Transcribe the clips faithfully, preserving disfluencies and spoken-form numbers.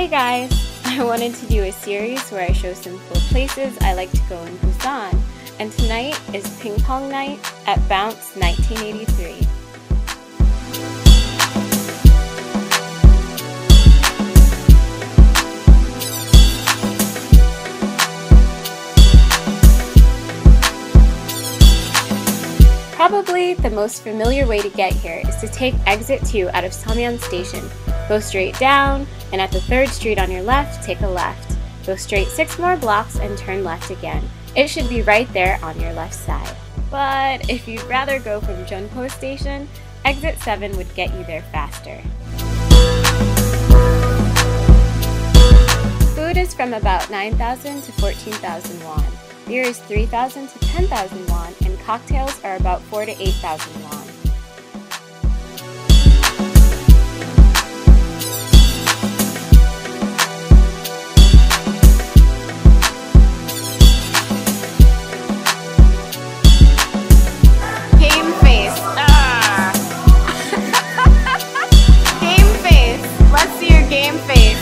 guys! I wanted to do a series where I show some cool places I like to go in Busan, and tonight is ping pong night at Bounce nineteen eighty-three. Probably the most familiar way to get here is to take exit two out of Seomyeon station. Go straight down, and at the third street on your left, take a left. Go straight six more blocks and turn left again. It should be right there on your left side. But if you'd rather go from Jeonpo station, exit seven would get you there faster. Food is from about nine thousand to fourteen thousand won. Beer is three thousand to ten thousand won, and cocktails are about four to eight thousand won. Game face. Ah. Game face. Let's see your game face.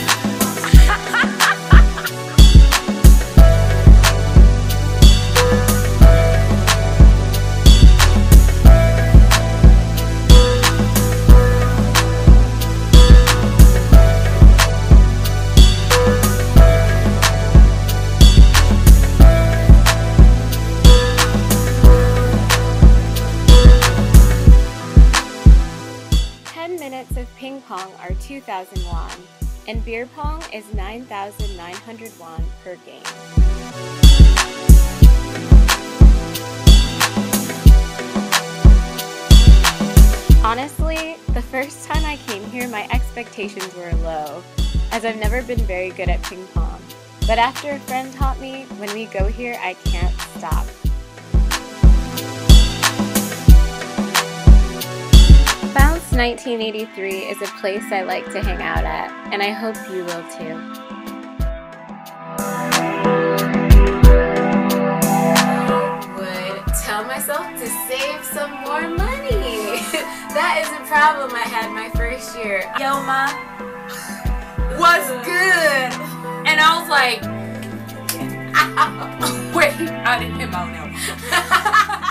ten minutes of ping pong are two thousand won, and beer pong is nine thousand nine hundred won per game. Honestly, the first time I came here, my expectations were low, as I've never been very good at ping pong. But after a friend taught me, when we go here, I can't stop. Bounce nineteen eighty-three is a place I like to hang out at, and I hope you will too. Would tell myself to save some more money. That is a problem I had my first year. Yo, ma, What's good? And I was like, wait, I didn't hit my own.